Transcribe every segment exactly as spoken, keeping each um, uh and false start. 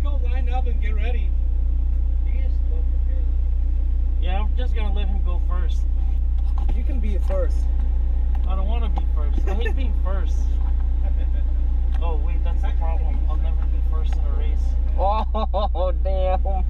go line up and get ready. Yeah, I'm just gonna let him go first. You can be first. I don't want to be first. I hate being first. Oh wait, that's the problem. I'll never be first in a race. Oh, damn.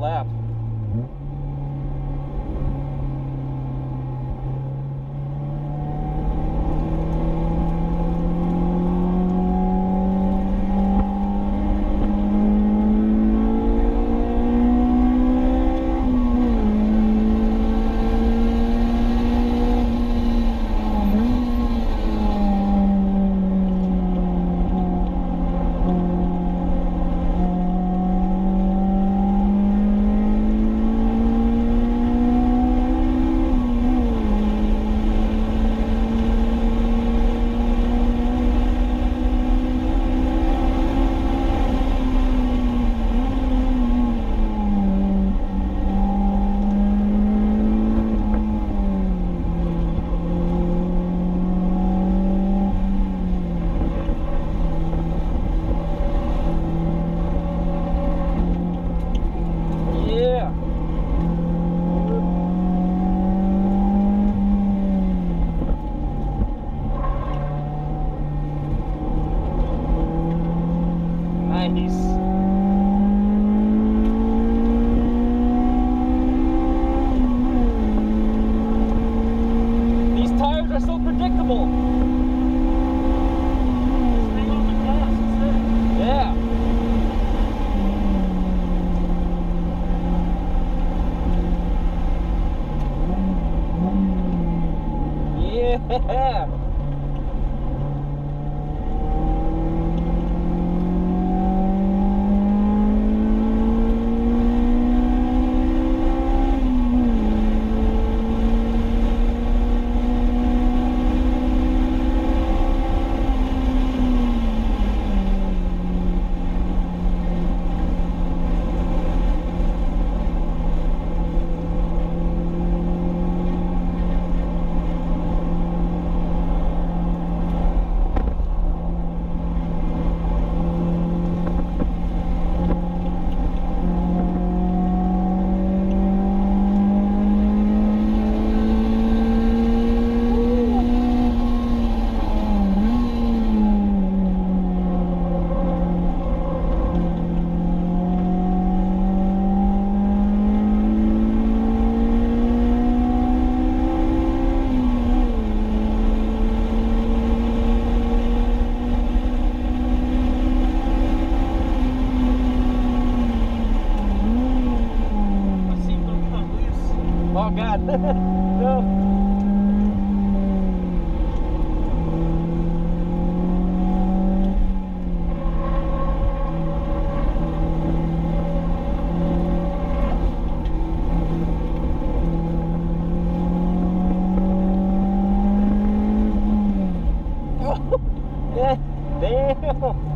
lap. Yeah. Oh God, no. Yeah, damn.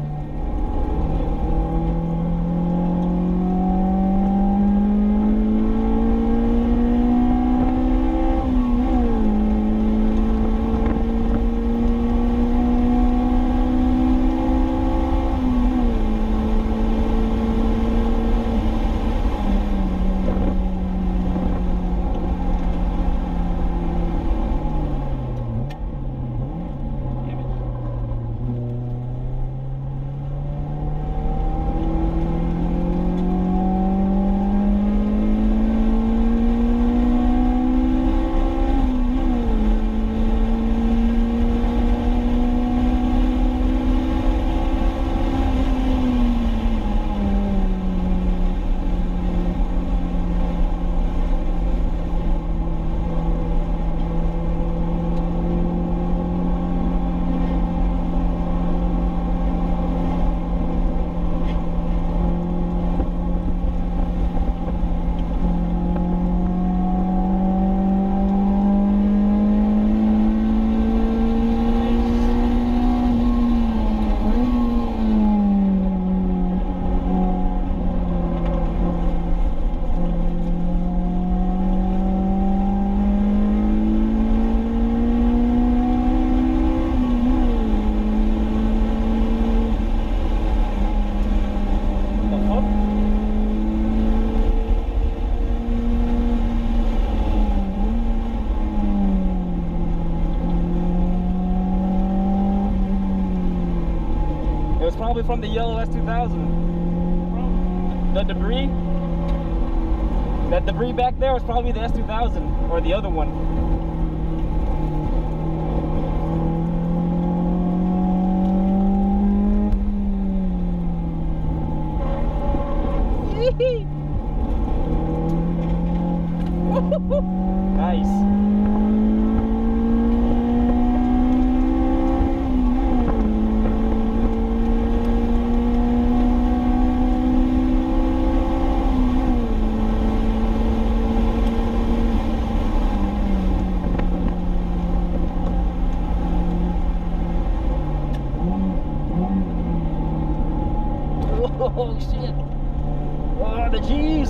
It was probably from the yellow S two thousand. The debris? That debris back there was probably the S two thousand or the other one. Nice. Holy shit. Oh, the G's.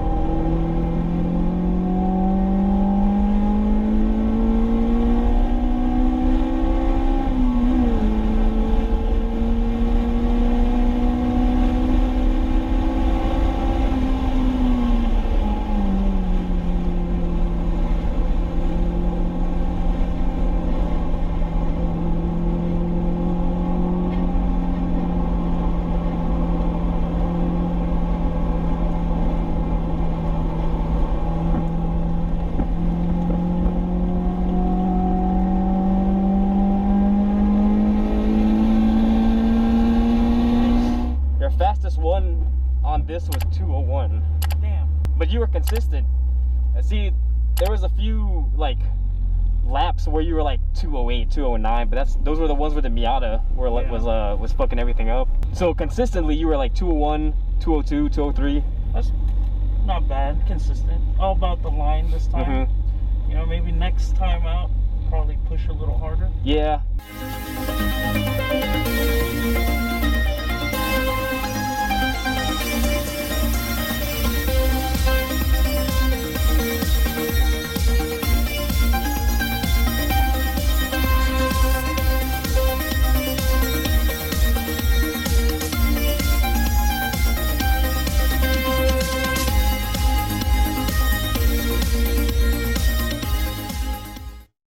Fastest one on this was two oh one. Damn. But you were consistent. See, there was a few like laps where you were like two oh eight, two oh nine, but that's those were the ones where the Miata were like yeah. was uh was fucking everything up. So consistently you were like two oh one, two oh two, two oh three. That's not bad, consistent. All about the line this time. Mm-hmm. You know, maybe next time out probably push a little harder. Yeah.